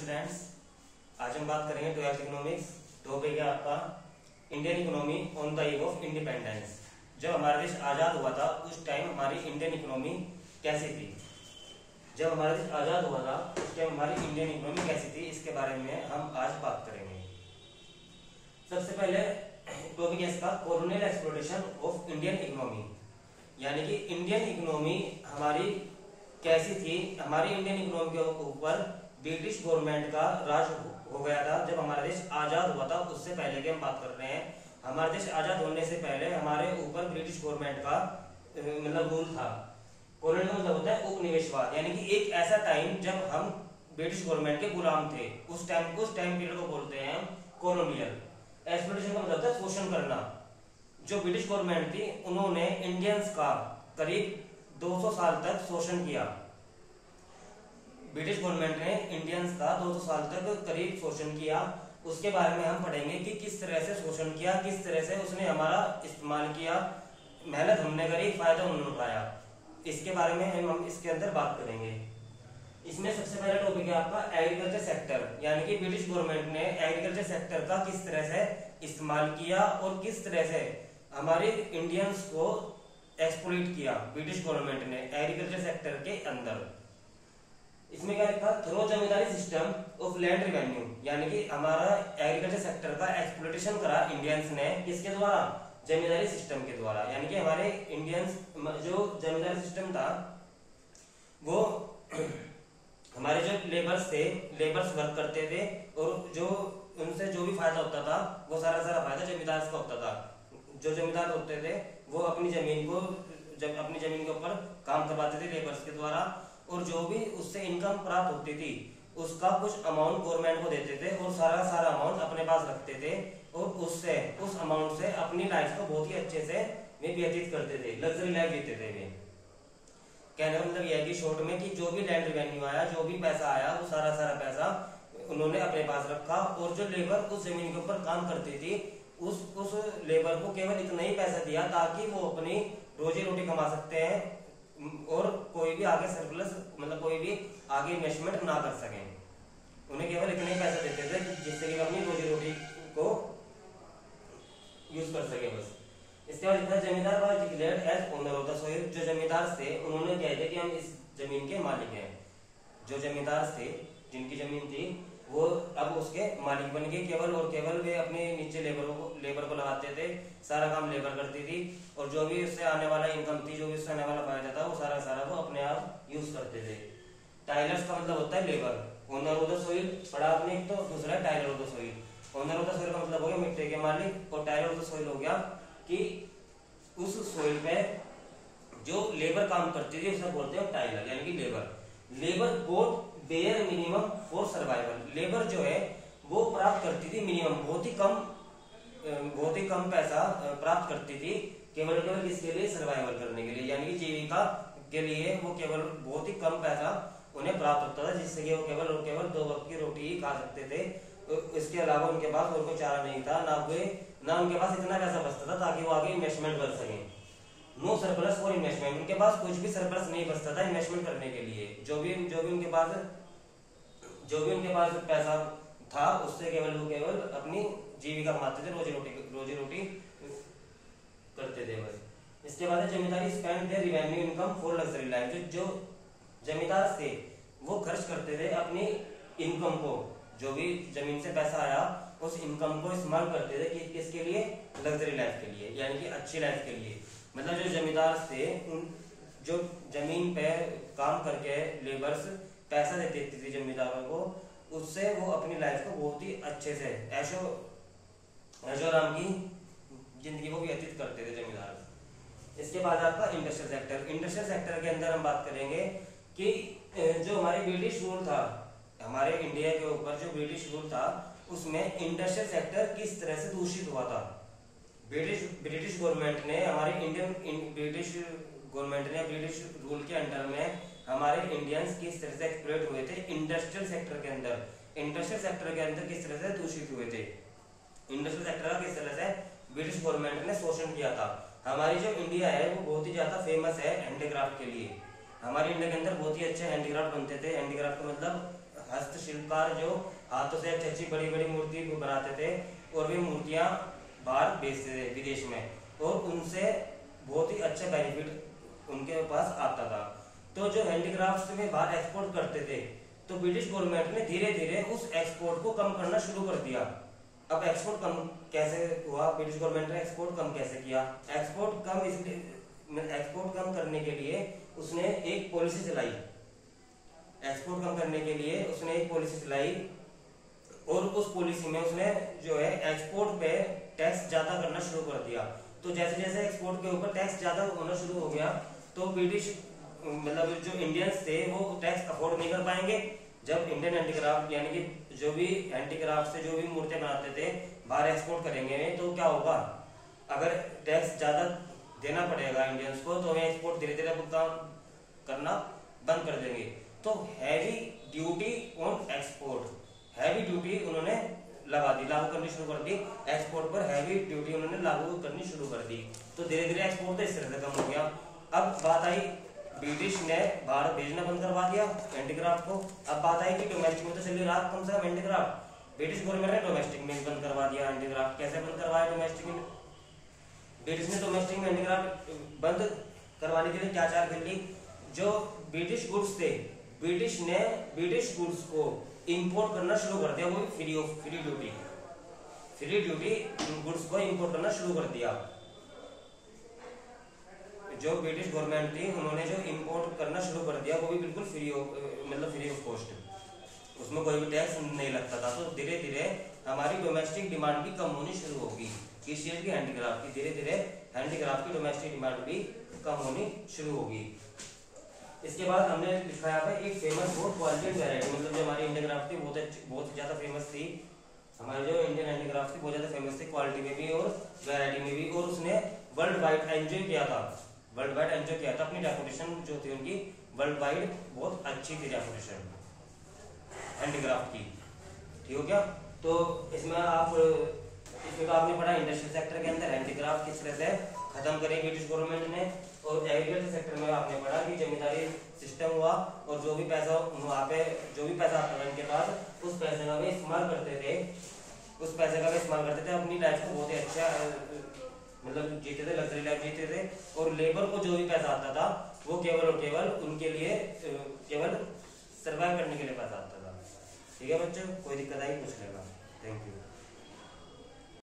Students, आज हम बात करेंगे 12th इकोनॉमिक्स। टॉपिक है आपका Indian economy on the eve of independence. जब हमारा देश आजाद हुआ था उस टाइम हमारी इंडियन इकोनॉमी कैसी थी। जब हमारा देश आजाद हुआ था उस टाइम हमारी इंडियन इकोनॉमी कैसी थी, इसके बारे में हम आज बात करेंगे। सबसे पहले टॉपिक है इसका colonial exploitation of Indian economy, यानी कि इंडियन इकोनॉमी हमारी कैसी थी। हमारी इंडियन इकोनॉमी के ऊपर ब्रिटिश गवर्नमेंट का राज हो गया था जब हमारा देश आजाद हुआ था। उससे पहले की हम बात कर रहे हैं, हमारा देश आजाद होने से पहले हमारे ऊपर ब्रिटिश गवर्नमेंट का मतलब रूल था। कॉलोनी का मतलब होता है उपनिवेशवाद, यानी कि एक ऐसा टाइम जब हम ब्रिटिश गवर्नमेंट के गुलाम थे। उस टाइम पीरियड को बोलते हैं हम कॉलोनियल। एक्सप्लॉयटेशन का मतलब होता है शोषण करना। जो ब्रिटिश गवर्नमेंट थी उन्होंने इंडियंस का करीब 200 साल तक शोषण किया। ब्रिटिश गवर्नमेंट ने इंडियंस का 200 साल तक करीब शोषण किया। उसके बारे में हम पढ़ेंगे कि किस तरह से शोषण किया, किस तरह से उसने हमारा इस्तेमाल किया, मेहनत हमने करी, फायदा उन्होंने उठाया। इसके बारे में हम इसके अंदर बात करेंगे। इसमें सबसे पहला टॉपिक है आपका एग्रीकल्चर सेक्टर, यानी कि ब्रिटिश गवर्नमेंट ने एग्रीकल्चर सेक्टर का किस तरह से इस्तेमाल किया और किस तरह से हमारे इंडियंस को एक्सप्लॉइट किया ब्रिटिश गवर्नमेंट ने एग्रीकल्चर सेक्टर के अंदर। इसमें क्या लिखा, through zamindari system of land revenue, यानी कि हमारा एग्रीकल्चर सेक्टर का एक्सप्लॉयटेशन करा इंडियंस ने किसके द्वारा, जमींदारी सिस्टम के द्वारा। यानी कि हमारे इंडियंस जो जमींदारी सिस्टम था वो हमारे जो लेबर्स थे, लेबर्स वर्क करते थे और जो उनसे जो भी फायदा होता था वो सारा फायदा जमींदार का होता था। जो जमींदार होते थे वो अपनी जमीन के ऊपर काम करवाते थे लेबर्स के द्वारा, और जो भी उससे इनकम प्राप्त होती थी उसका कुछ अमाउंट गवर्नमेंट को देते थे और सारा अमाउंट अपने पास रखते थे और उस अमाउंट से अपनी लाइफ को बहुत ही अच्छे से वे व्यतीत करते थे, लग्जरी लाइफ जीते थे वे। कहने का मतलब यह है कि शॉर्ट में कि जो भी लैंड रेवेन्यू आया, जो भी पैसा आया, वो सारा पैसा उन्होंने अपने पास रखा। और जो लेबर उस जमीन के ऊपर काम करती थी उस लेबर को केवल इतना ही पैसा दिया ताकि वो अपनी रोजी रोटी कमा सकते हैं और कोई भी आगे सरप्लस मतलब कोई भी आगे इन्वेस्टमेंट ना कर सके। उन्हें केवल इतना ही पैसा देते थे जिससे कि अपनी रोजी रोटी को यूज कर सके बस। इसके बाद इतना zamindar was declared as owner of the soil. जो जमींदार थे उन्होंने कह दिया कि हम इस जमीन के मालिक हैं। जो जमींदार थे जिनकी जमीन थी वो अब उसके मालिक बन गए। केवल वे अपने नीचे लेबर को लगाते थे, सारा काम लेबर करती थी और जो भी उससे आने वाला इनकम थी, जो भी उससे आने वाला फायदा था वो सारा वो अपने आप यूज करते थे। टाइलर्स का मतलब होता है labour. Owner of the soil पढ़ा आपने, एक तो दूसरा है tiller of the soil. Owner of the soil का मतलब हो गया मिट्टी के मालिक और टाइलर ऑफ द सॉइल हो गया कि उस सॉइल पे जो लेबर काम करती थी उसे बोलते हैं टाइलर, यानी कि labour both bear minimum for survival. Labour जो है वो प्राप्त करती थी मिनिमम, बहुत ही कम पैसा प्राप्त करती थी केवल किसके लिए, सर्वाइवल करने के लिए, यानी कि जीविका के लिए वो केवल बहुत ही कम पैसा उन्हें प्राप्त होता था जिससे कि वो केवल 2 वक्त की रोटी ही खा सकते थे। इसके अलावा उनके पास और कोई चारा नहीं था, ना उनके पास इतना पैसा बचता था ताकि वो आगे इन्वेस्टमेंट कर सकें। नो सरप्लस फॉर इन्वेस्टमेंट, उनके पास कुछ भी सरप्लस नहीं बचता था इन्वेस्टमेंट करने के लिए। जो भी उनके पास पैसा था उससे केवल अपनी जीविका कमाते थे, रोजी रोटी करते थे बस। इसके बाद zamindari spend their revenue income for luxury life. जो जमींदार थे वो खर्च करते थे अपनी इनकम को, जो भी जमीन से पैसा आया उस इनकम को इस्तेमाल करते थे कि किसके लिए, लग्जरी लाइफ के लिए, यानी कि अच्छी लाइफ के लिए। मतलब जो जमींदार थे जो जमीन पे काम करके लेबर्स पैसा देती थी जमींदारों को, उससे वो अपनी लाइफ को बहुत ही अच्छे से ऐशो आराम की जिंदगी को व्यतीत करते थे जमींदार। इसके बाद आपका इंडस्ट्रियल सेक्टर। इंडस्ट्रियल सेक्टर के अंदर हम बात करेंगे कि जो हमारे ब्रिटिश रूल था, हमारे इंडिया के ऊपर जो ब्रिटिश रूल था उसमें इंडस्ट्रियल सेक्टर किस तरह से दूषित हुआ था। ब्रिटिश गवर्नमेंट ने ब्रिटिश रूल के अंडर में हमारे इंडियंस किस तरह से एक्सप्लॉइट हुए थे इंडस्ट्रियल सेक्टर के अंदर। इंडस्ट्रियल सेक्टर के अंदर किस तरह से दूषित हुए थे, इंडस्ट्रियल सेक्टर का किस तरह से ब्रिटिश गवर्नमेंट ने शोषण किया था। हमारी जो इंडिया है वो बहुत ही ज्यादा फेमस है हैंडीक्राफ्ट के लिए। हमारे इंडिया के अंदर बहुत ही अच्छे हैंडीक्राफ्ट बनते थे। हैंडीक्राफ्ट का मतलब हस्तशिल्पकार जो हाथों से अच्छी अच्छी बड़ी बड़ी मूर्ति बनाते थे और वे मूर्तियां बाहर भेजते थे विदेश में, और उनसे बहुत ही अच्छा बेनिफिट उनके पास आता था। तो जो हैंडीक्राफ्ट में बाहर एक्सपोर्ट करते थे, तो ब्रिटिश गवर्नमेंट ने धीरे धीरे उस एक्सपोर्ट को कम करना शुरू कर दिया। अब एक्सपोर्ट कम कैसे हुआ, ब्रिटिश गवर्नमेंट ने एक्सपोर्ट कम कैसे किया? एक्सपोर्ट कम करने के लिए उसने एक पॉलिसी चलाई। एक्सपोर्ट कम करने के लिए उसने एक पॉलिसी चलाई, और उस पॉलिसी में उसने जो है एक्सपोर्ट पे टैक्स ज्यादा करना शुरू कर दिया। तो जैसे जैसे एक्सपोर्ट के ऊपर टैक्स ज्यादा होना शुरू हो गया, तो ब्रिटिश मतलब जो इंडियंस थे वो टैक्स अफोर्ड नहीं कर पाएंगे। जब इंडियन हैंडीक्राफ्ट यानी कि जो भी हैंडीक्राफ्ट से जो भी मूर्तियां बनाते थे बाहर एक्सपोर्ट करेंगे, तो क्या होगा, अगर टैक्स ज्यादा देना पड़ेगा इंडियंस को, तो वे एक्सपोर्ट धीरे धीरे भुगतान करना बंद कर देंगे। तो heavy duty on export, heavy duty उन्होंने लगा दी, लागू करनी शुरू कर दी। एक्सपोर्ट पर हैवी ड्यूटी उन्होंने लागू करनी शुरू कर दी। तो धीरे धीरे एक्सपोर्ट तो इस तरह से कम हो गया। अब बात आई, ब्रिटिश ने बाहर भेजना बंद करवा दिया हैंडीक्राफ्ट को। अब बात आई कि डोमेस्टिक में तो चली रहा कम से कम हैंडीक्राफ्ट, ब्रिटिश गवर्नमेंट ने डोमेस्टिक में बंद करवा दिया हैंडीक्राफ्ट। कैसे बंद करवाया डोमेस्टिक में? ब्रिटिश ने डोमेस्टिक में हैंडीक्राफ्ट बंद करवाने के लिए क्या चाल कर ली? जो ब्रिटिश गुड्स थे, ब्रिटिश ने ब्रिटिश गुड्स को इंपोर्ट करना शुरू कर दिया, वो फ्री ड्यूटी गुड्स को इंपोर्ट करना शुरू कर दिया। जो ब्रिटिश गवर्नमेंट थी उन्होंने जो इंपोर्ट करना शुरू कर दिया वो भी बिल्कुल फ्री ऑफ कॉस्ट, उसमें कोई भी टैक्स नहीं लगता था। तो धीरे धीरे हमारी डोमेस्टिक डिमांड भी कम होनी शुरू होगी, किस चीज की? हैंडीक्राफ्ट की। धीरे धीरे हैंडीक्राफ्ट की डोमेस्टिक डिमांड भी कम होनी शुरू होगी। इसके बाद हमने लिखा है एक फेमस बहुत क्वालिटी एंड वैरायटी, मतलब जो हमारी इंडियन क्राफ्ट थी बहुत ज्यादा फेमस थी। हमारी जो इंडियन हैंडीक्राफ्ट थी बहुत ज्यादा फेमस थी, क्वालिटी में भी और वैरायटी में भी, और उसने वर्ल्ड वाइड एंजॉय किया था। अपनी रेपुटेशन जो थी उनकी वर्ल्ड वाइड बहुत अच्छी थी रेपुटेशन हैंडीक्राफ्ट की। ठीक हो गया? तो इसमें आपने पढ़ा इंडस्ट्रियल सेक्टर के अंदर हैंडीक्राफ्ट किस तरह से खत्म करी ब्रिटिश गवर्नमेंट ने, और एग्रीकल्चर सेक्टर में आपने पढ़ा कि जमींदारी सिस्टम हुआ, और जो भी पैसा वहाँ पे आता था इनके पास, उस पैसे का वे इस्तेमाल करते थे, अपनी लाइफ को बहुत ही अच्छा मतलब जीते थे, लग्जरी लाइफ जीते थे। और लेबर को जो भी पैसा आता था वो केवल और केवल उनके लिए केवल सर्वाइव करने के लिए पैसा आता था। ठीक है बच्चों, कोई दिक्कत आई पूछ लेना। Thank you.